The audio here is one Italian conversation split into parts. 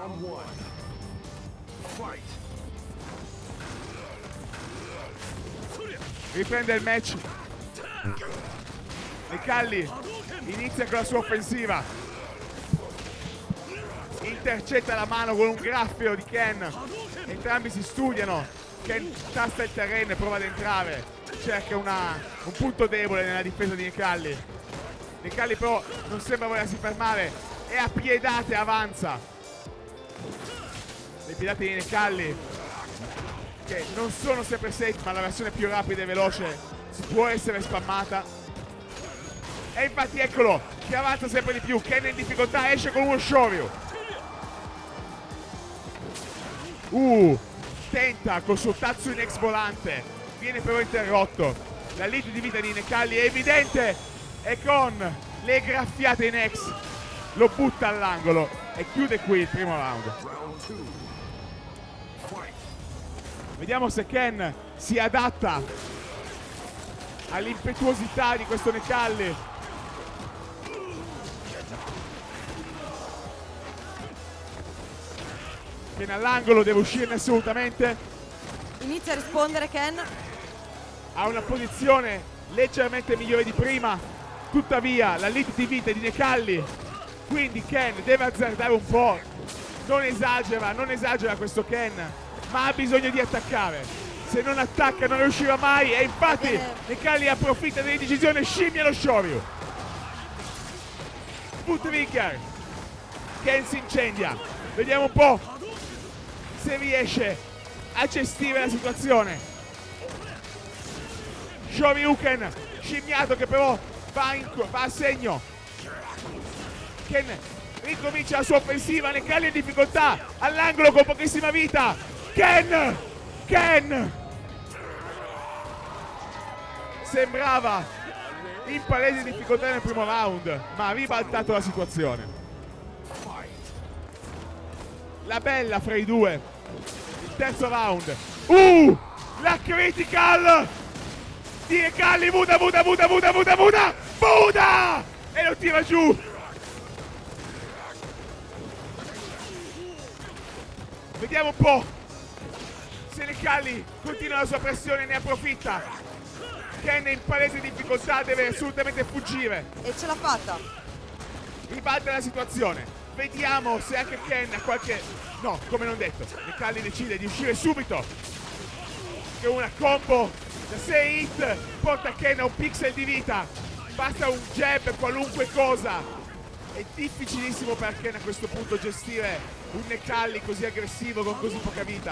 Riprende il match. Necalli inizia con la sua offensiva. Intercetta la mano con un graffio di Ken. Entrambi si studiano. Ken tasta il terreno e prova ad entrare. Cerca un punto debole nella difesa di Necalli. Necalli però non sembra volersi fermare. È a piedate, avanza. Le piedate di Necalli, che non sono sempre safe, ma la versione più rapida e veloce si può essere spammata. E infatti eccolo, che avanza sempre di più. Ken è in difficoltà, esce con uno Shoryu. Tenta col suo Tatsu in ex volante, viene però interrotto. La lead di vita di Necalli è evidente e con le graffiate in ex lo butta all'angolo e chiude qui il primo round. Vediamo se Ken si adatta all'impetuosità di questo Necalli. Ken all'angolo, deve uscirne assolutamente. Inizia a rispondere Ken. Ha una posizione leggermente migliore di prima, tuttavia la lead di vita di Necalli, quindi Ken deve azzardare un po'. Non esagera questo Ken, ma ha bisogno di attaccare. Se non attacca non riuscirà mai e infatti Necalli approfitta delle decisioni e scimmia lo Shoryu. Foot trigger. Ken si incendia. Vediamo un po' se riesce a gestire la situazione. Shoryuken scimmiato che però va a segno. Ken ricomincia la sua offensiva. Necalli in difficoltà all'angolo con pochissima vita. Ken sembrava in palese difficoltà nel primo round, ma ha ribaltato la situazione. La bella fra i due. Il terzo round. La critical di Necalli. Buda e lo tira giù. Vediamo un po' se Necalli continua la sua pressione e ne approfitta. Ken è in palese difficoltà, deve assolutamente fuggire. E ce l'ha fatta. Ribalta la situazione. Vediamo se anche Ken ha qualche... No, come non detto, Necalli decide di uscire subito. Che una combo da 6 hit porta Ken a un pixel di vita. Basta un jab, qualunque cosa. È difficilissimo per Ken a questo punto gestire un Necalli così aggressivo con così poca vita.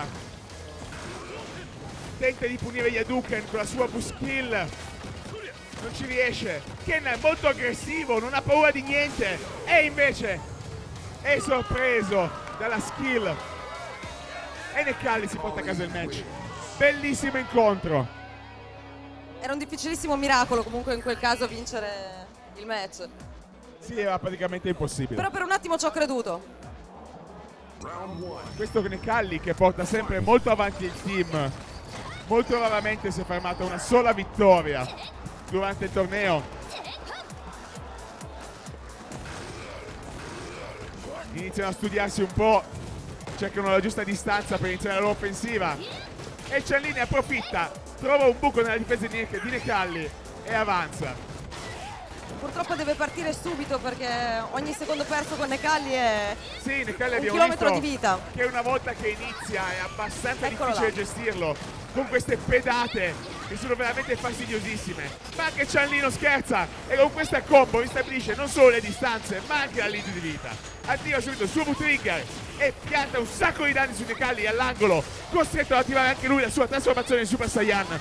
Tenta di punire gli Hadouken con la sua buskill. Non ci riesce. Ken è molto aggressivo, non ha paura di niente. E invece è sorpreso dalla skill. E Necalli si porta a casa il match. Bellissimo incontro. Era un difficilissimo miracolo comunque in quel caso vincere il match. Sì, era praticamente impossibile. Però per un attimo ci ho creduto. Questo Necalli che porta sempre molto avanti il team. Molto raramente si è fermata una sola vittoria durante il torneo. Iniziano a studiarsi un po', cercano la giusta distanza per iniziare la loro offensiva. E Chun-Li ne approfitta, trova un buco nella difesa di Necalli e avanza. Purtroppo deve partire subito perché ogni secondo perso con Necalli è sì, Necalli un abbiamo chilometro visto di vita. Che una volta che inizia è abbastanza Eccolo difficile là. gestirlo, con queste pedate che sono veramente fastidiosissime. Ma anche Chun-Li non scherza e con questa combo ristabilisce non solo le distanze ma anche la lead di vita. Attiva subito il suo V-Trigger e pianta un sacco di danni su Necalli all'angolo, costretto ad attivare anche lui la sua trasformazione in Super Saiyan.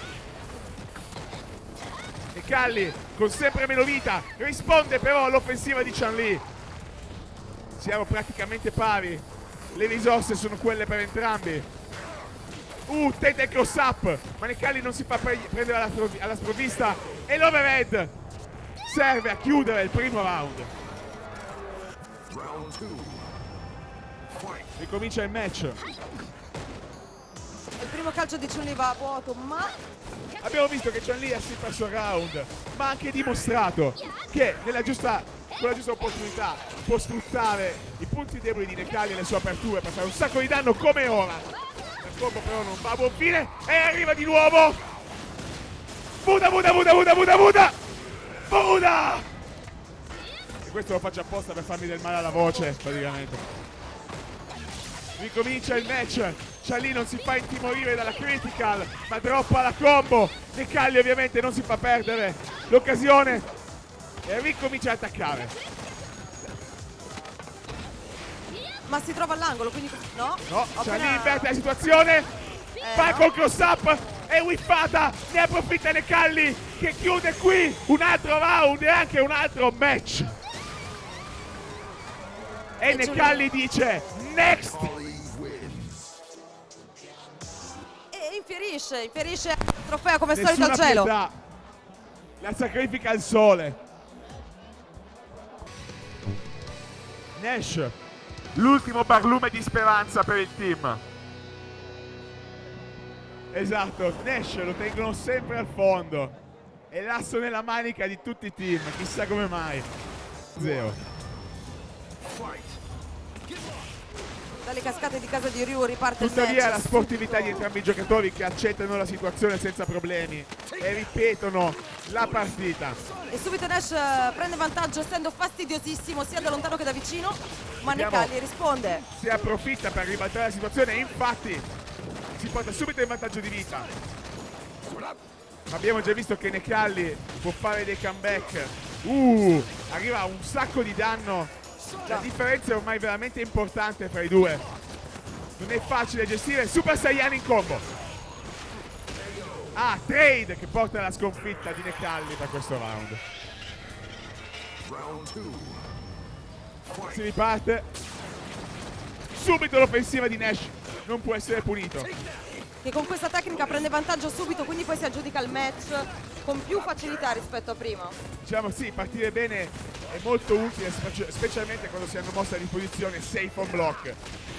Necalli con sempre meno vita risponde però all'offensiva di Chun-Li. Siamo praticamente pari, le risorse sono quelle per entrambi. Tenta il cross up, ma Necalli non si fa prendere alla sprovvista e l'overhead serve a chiudere il primo round. Ricomincia il match. Il primo calcio di Chun-Li va a vuoto, ma abbiamo visto che Chun-Li ha sì perso il round, ma ha anche dimostrato che nella giusta con la giusta opportunità può sfruttare i punti deboli di Necalli e le sue aperture per fare un sacco di danno come ora. Il colpo però non va a buon fine e arriva di nuovo Buddha! E questo lo faccio apposta per farmi del male alla voce, praticamente. Ricomincia il match. Charlie non si fa intimorire dalla critical, ma droppa la combo. Necalli ovviamente non si fa perdere l'occasione e ricomincia ad attaccare. Ma si trova all'angolo, quindi no? No, Charlie inverte la situazione, fa col cross up e whiffata, ne approfitta Necalli che chiude qui un altro round e anche un altro match. E Necalli dice next. E infierisce il trofeo come solito al cielo. Pietà. La sacrifica al sole. Nash, l'ultimo barlume di speranza per il team. Esatto, Nash lo tengono sempre al fondo. È l'asso nella manica di tutti i team, chissà come mai. Zero. Dalle cascate di casa di Ryu riparte il Tuttavia match. la sportività di entrambi i giocatori che accettano la situazione senza problemi e ripetono la partita. E subito Nash prende vantaggio essendo fastidiosissimo sia da lontano che da vicino, ma Necalli risponde. Si approfitta per ribaltare la situazione e infatti si porta subito in vantaggio di vita. Abbiamo già visto che Necalli può fare dei comeback. Arriva un sacco di danno. La differenza è ormai veramente importante tra i due. Non è facile gestire Super Saiyan in combo. Trade che porta alla sconfitta di Necalli per questo round. Si riparte. Subito l'offensiva di Nash. Non può essere punito. Che con questa tecnica prende vantaggio subito, quindi poi si aggiudica il match con più facilità rispetto a prima. Diciamo sì, partire bene è molto utile, specialmente quando si hanno mosse a disposizione safe on block.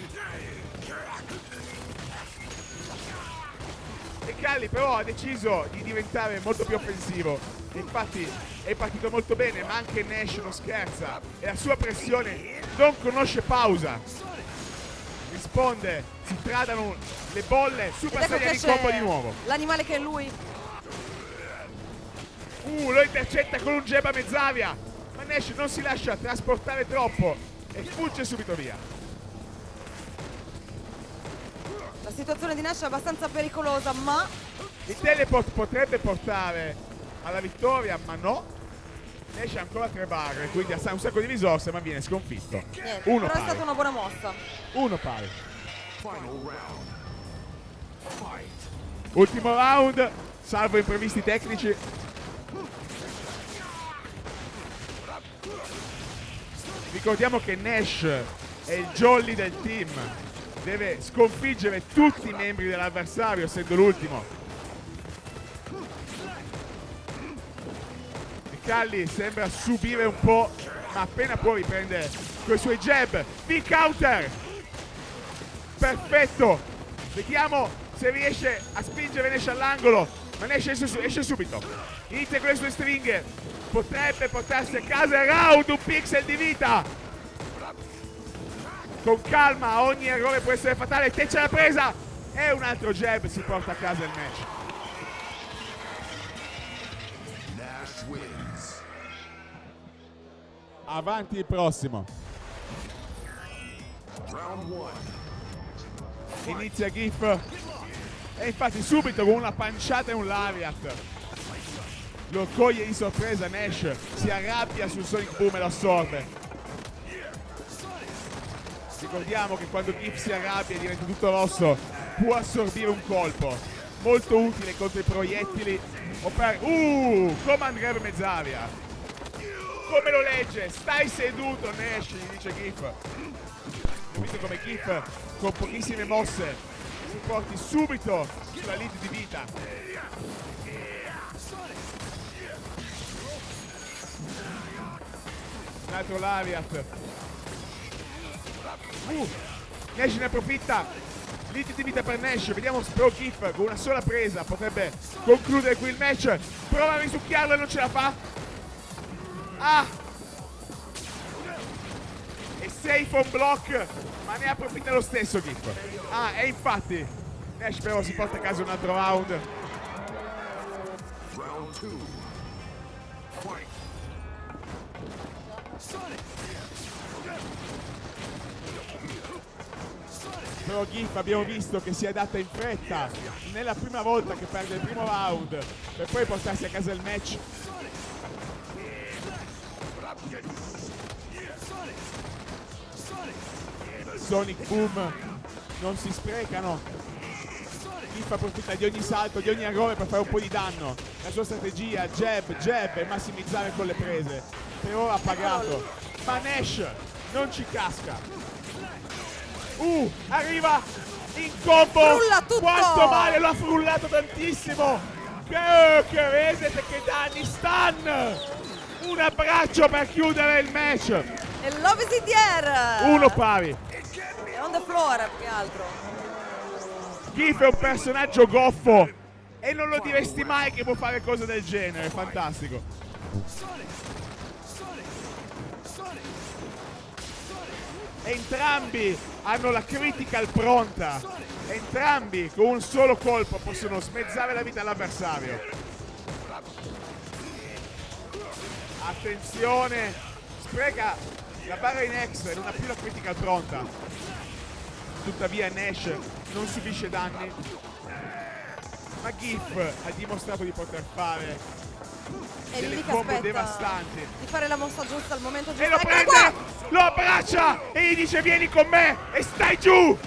Necalli però ha deciso di diventare molto più offensivo. Infatti è partito molto bene, ma anche Nash non scherza e la sua pressione non conosce pausa. Risponde, si tradano le bolle, Super Saiyan in combo di nuovo. L'animale che è lui. Lo intercetta con un jab a mezz'aria, ma Nash non si lascia trasportare troppo e fugge subito via. La situazione di Nash è abbastanza pericolosa, ma il teleport potrebbe portare alla vittoria, ma no. Nash ha ancora 3 barre, quindi ha un sacco di risorse, ma viene sconfitto. niente, Uno però pari. è stata una buona mossa. Uno pari. Ultimo round, salvo imprevisti tecnici. Ricordiamo che Nash è il jolly del team. Deve sconfiggere tutti i membri dell'avversario, essendo l'ultimo. Necalli sembra subire un po', ma appena può riprende con i suoi jab. Big counter! Perfetto! Vediamo se riesce a spingere Nash all'angolo, ma Nash esce subito. Inizia con le sue stringhe. Potrebbe portarsi a casa il round, un pixel di vita. Con calma, ogni errore può essere fatale. Teccia la presa e un altro jab si porta a casa il match. Avanti il prossimo. Inizia Giff e infatti subito con una panciata e un lariat lo coglie di sorpresa Nash, si arrabbia sul Sonic Boom e lo assorbe. Ricordiamo che quando Giff si arrabbia e diventa tutto rosso può assorbire un colpo, molto utile contro i proiettili o per... Command Grab mezz'aria. Come lo legge? Stai seduto Nash, gli dice Giff. Ho visto come Giff con pochissime mosse si porti subito sulla lead di vita. Un altro lariat. Nash ne approfitta. Lead di vita per Nash. Vediamo Pro Giff con una sola presa potrebbe concludere qui il match. Prova a risucchiarlo e non ce la fa. safe on block, ma ne approfitta lo stesso Giff. Ah, e infatti Nash però si porta a casa un altro round. Però Giff abbiamo visto che si adatta in fretta nella prima volta che perde il primo round per poi portarsi a casa il match. Sonic Boom non si sprecano. Giff approfitta di ogni salto, di ogni errore per fare un po' di danno. La sua strategia, jab e massimizzare con le prese. Per ora ha pagato. Ma Nash non ci casca. Arriva in combo. Frulla tutto. Quanto male, lo ha frullato tantissimo. Che reset, che danni, stun. Un abbraccio per chiudere il match. E Love is in the air. Uno pari. È on the floor più che altro. Giff è un personaggio goffo e non lo diresti mai che può fare cose del genere. Fantastico. Entrambi hanno la critical pronta. Entrambi con un solo colpo possono smezzare la vita all'avversario. Attenzione, spreca la barra in X, non ha più la critical pronta. Tuttavia Nash non subisce danni. Ma Giff ha dimostrato di poter fare E delle lì che combo aspetta devastanti. di fare la mossa giusta al momento giusto. E lo Eccolo prende, qua! lo abbraccia e gli dice vieni con me e stai giù.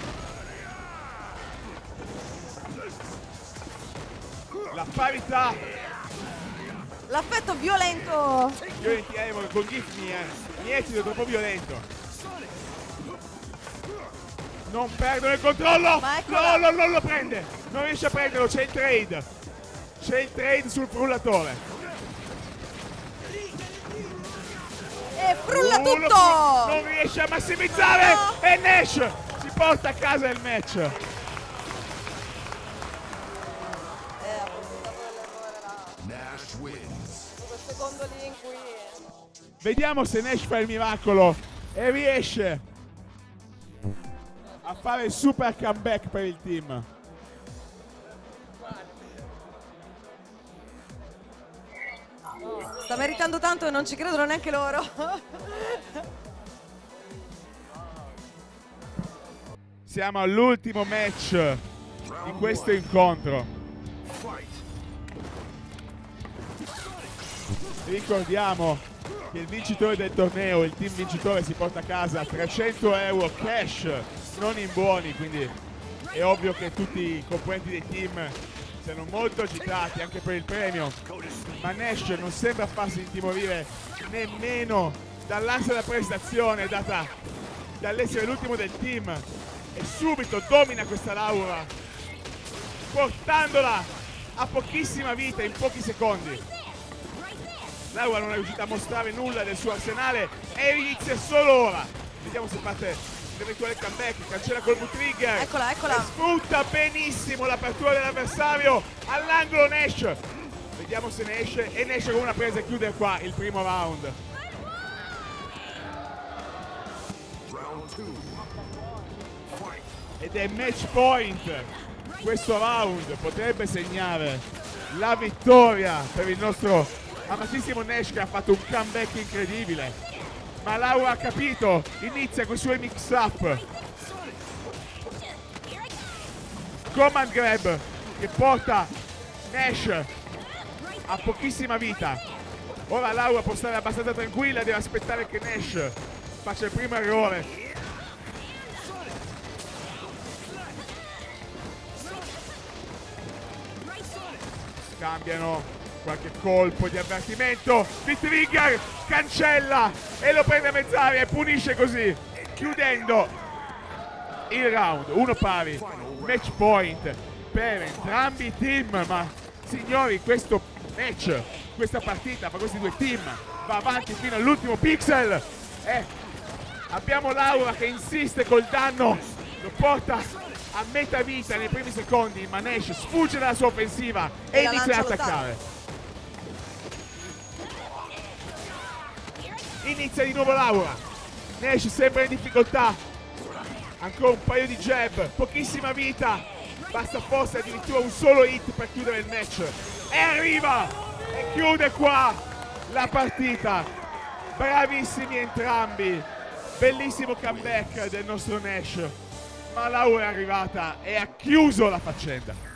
La parità. L'affetto violento. Io tireremo con Giff mi eccito troppo violento. Non perdono il controllo. Ma No, non lo prende. Non riesce a prenderlo, c'è il trade. C'è il trade sul frullatore. E frulla Lo tutto. non riesce a massimizzare. No. E Nash si porta a casa il match. Ha approfittato dell'errore là. Nash wins. Quel secondo lì in cui Vediamo se Nash fa il miracolo e riesce a fare il super comeback per il team. sta meritando tanto e non ci credono neanche loro. Siamo all'ultimo match di questo incontro. Ricordiamo che il vincitore del torneo, il team vincitore, si porta a casa 300 euro cash, non in buoni, quindi è ovvio che tutti i componenti dei team siano molto agitati anche per il premio, ma Nash non sembra farsi intimorire nemmeno dall'ansia da prestazione data dall'essere l'ultimo del team e subito domina questa Laura portandola a pochissima vita in pochi secondi. Laura non è riuscita a mostrare nulla del suo arsenale e inizia solo ora. Vediamo se parte l'eventuale comeback, cancella col trigger. Eccola, eccola. E sfrutta benissimo l'apertura dell'avversario all'angolo Nash. Vediamo se ne esce e ne esce con una presa e chiude qua il primo round. Ed è match point. Questo round potrebbe segnare la vittoria per il nostro amatissimo Nash, che ha fatto un comeback incredibile. Ma Laura ha capito, inizia con i suoi mix up. Command grab che porta Nash a pochissima vita. Ora Laura può stare abbastanza tranquilla, deve aspettare che Nash faccia il primo errore. Scambiano qualche colpo di avvertimento. Il trigger cancella e lo prende a mezz'aria e punisce così, chiudendo il round. Uno pari, match point per entrambi i team. Ma signori, questo match, questa partita fra questi due team va avanti fino all'ultimo pixel. Abbiamo Laura che insiste col danno, lo porta a metà vita nei primi secondi, ma Nash sfugge dalla sua offensiva e inizia ad attaccare. Inizia di nuovo Laura. Nash sempre in difficoltà. Ancora un paio di jab, pochissima vita. Basta forse addirittura un solo hit per chiudere il match. E arriva! E chiude qua la partita. Bravissimi entrambi. Bellissimo comeback del nostro Nash. Ma Laura è arrivata e ha chiuso la faccenda.